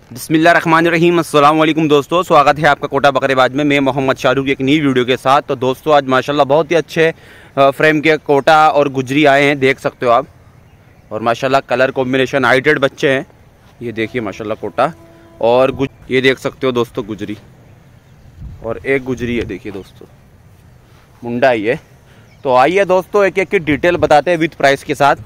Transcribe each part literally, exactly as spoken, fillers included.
बिस्मिल्लाहिर्रहमानिर्रहीम। अस्सलाम वालेकुम दोस्तों, स्वागत है आपका कोटा बकरेबाज में। मैं मोहम्मद शाहरुख की एक नई वीडियो के साथ। तो दोस्तों आज माशाल्लाह बहुत ही अच्छे फ्रेम के कोटा और गुजरी आए हैं, देख सकते हो आप। और माशाल्लाह कलर कॉम्बिनेशन हाइटेड बच्चे हैं। ये देखिए माशाल्लाह कोटा और गुज ये देख सकते हो दोस्तों गुजरी, और एक गुजरी है देखिए दोस्तों, मुंडा ही है। तो आइए दोस्तों एक एक की डिटेल बताते हैं विथ प्राइस के साथ।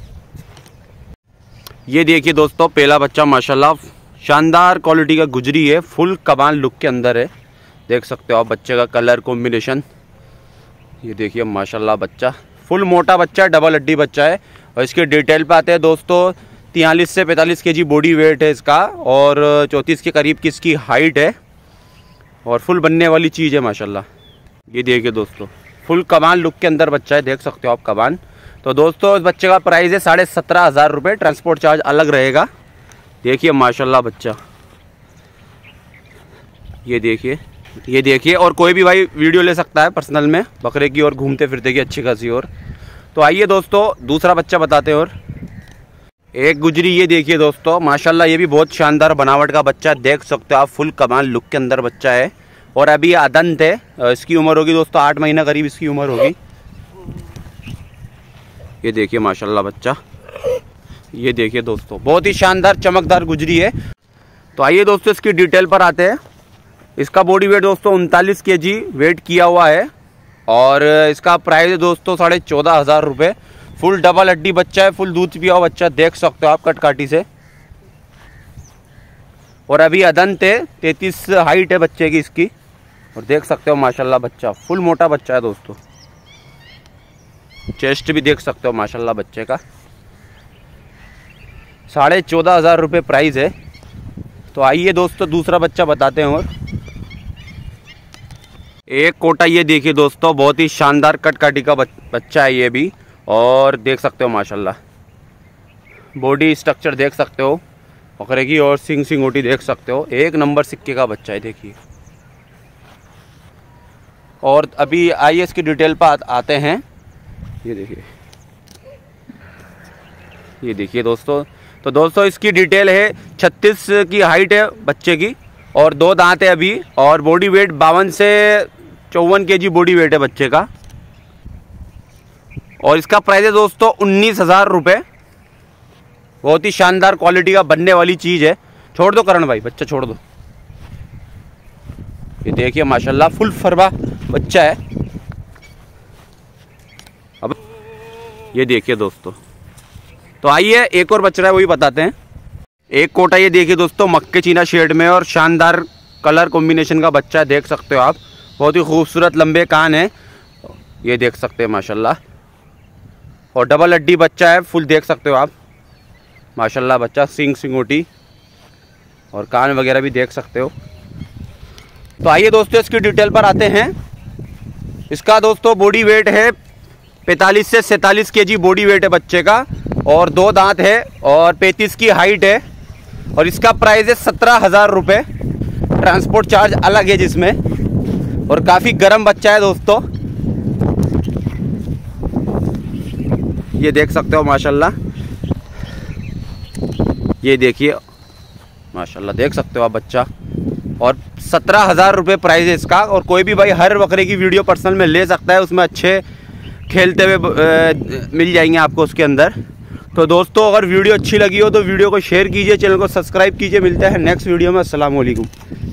ये देखिए दोस्तों पहला बच्चा माशाल्लाह शानदार क्वालिटी का गुजरी है, फुल कमाल लुक के अंदर है। देख सकते हो आप बच्चे का कलर कॉम्बिनेशन। ये देखिए माशाल्लाह बच्चा फुल मोटा बच्चा है, डबल हड्डी बच्चा है। और इसके डिटेल पे आते हैं दोस्तों, तियालीस से पैंतालीस केजी बॉडी वेट है इसका, और चौंतीस के करीब की इसकी हाइट है, और फुल बनने वाली चीज़ है माशाल्लाह। ये देखिए दोस्तों फुल कमाल लुक के अंदर बच्चा है, देख सकते हो आप कमान। तो दोस्तों इस बच्चे का प्राइस है साढ़े सत्रह हज़ार रुपये, ट्रांसपोर्ट चार्ज अलग रहेगा। देखिए माशाल्लाह बच्चा, ये देखिए ये देखिए और कोई भी भाई वीडियो ले सकता है पर्सनल में बकरे की और घूमते फिरते की अच्छी खासी। और तो आइए दोस्तों दूसरा बच्चा बताते हैं। और एक गुजरी ये देखिए दोस्तों माशाल्लाह, ये भी बहुत शानदार बनावट का बच्चा, देख सकते हो आप, फुल कमाल लुक के अंदर बच्चा है। और अभी अदंत है, इसकी उम्र होगी दोस्तों आठ महीना करीब इसकी उम्र होगी। ये देखिए माशाल्लाह बच्चा, ये देखिए दोस्तों बहुत ही शानदार चमकदार गुजरी है। तो आइए दोस्तों इसकी डिटेल पर आते हैं। इसका बॉडी वेट दोस्तों उनतालीस के जी वेट किया हुआ है, और इसका प्राइस है दोस्तों साढ़े चौदह हज़ार रुपये। फुल डबल हड्डी बच्चा है, फुल दूध पिया हुआ बच्चा, देख सकते हो आप कटकाठी से। और अभी अदंत है, तैंतीस हाइट है बच्चे की इसकी, और देख सकते हो माशाल्लाह बच्चा फुल मोटा बच्चा है दोस्तों। चेस्ट भी देख सकते हो माशाल्लाह बच्चे का। साढ़े चौदह हज़ार रुपये प्राइस है। तो आइए दोस्तों दूसरा बच्चा बताते हैं। और एक कोटा ये देखिए दोस्तों, बहुत ही शानदार कटकाठी का बच्चा है ये भी, और देख सकते हो माशाल्लाह बॉडी स्ट्रक्चर देख सकते हो बकरे की, और सिंग सिंगोटी देख सकते हो, एक नंबर सिक्के का बच्चा है देखिए। और अभी आइए इसकी डिटेल पर आते हैं। ये देखिए ये देखिए दोस्तों, तो दोस्तों इसकी डिटेल है, छत्तीस की हाइट है बच्चे की, और दो दांत है अभी, और बॉडी वेट बावन से चौवन के जी बॉडी वेट है बच्चे का। और इसका प्राइस है दोस्तों उन्नीस हज़ार रुपये। बहुत ही शानदार क्वालिटी का बनने वाली चीज़ है। छोड़ दो करण भाई, बच्चा छोड़ दो। ये देखिए माशाल्लाह फुल फरवा बच्चा है। अब ये देखिए दोस्तों, तो आइए एक और बच रहा है वही बताते हैं। एक कोटा ये देखिए दोस्तों मक्के चीना शेड में, और शानदार कलर कॉम्बिनेशन का बच्चा है, देख सकते हो आप। बहुत ही खूबसूरत लंबे कान है, ये देख सकते हैं माशाल्लाह। और डबल हड्डी बच्चा है फुल, देख सकते हो आप माशाल्लाह बच्चा, सिंग सिंगोटी और कान वगैरह भी देख सकते हो। तो आइए दोस्तों इसकी डिटेल पर आते हैं। इसका दोस्तों बॉडी वेट है पैंतालीस से सैंतालीस के जी बॉडी वेट है बच्चे का, और दो दांत है, और पैंतीस की हाइट है। और इसका प्राइस है सत्रह हज़ार रुपये, ट्रांसपोर्ट चार्ज अलग है जिसमें। और काफ़ी गर्म बच्चा है दोस्तों, ये देख सकते हो माशाल्लाह। ये देखिए माशाल्लाह, देख सकते हो आप बच्चा। और सत्रह हज़ार रुपये प्राइस है इसका। और कोई भी भाई हर बकरे की वीडियो पर्सनल में ले सकता है, उसमें अच्छे खेलते हुए मिल जाएंगे आपको उसके अंदर। तो दोस्तों अगर वीडियो अच्छी लगी हो तो वीडियो को शेयर कीजिए, चैनल को सब्सक्राइब कीजिए। मिलते हैं नेक्स्ट वीडियो में। अस्सलाम वालेकुम।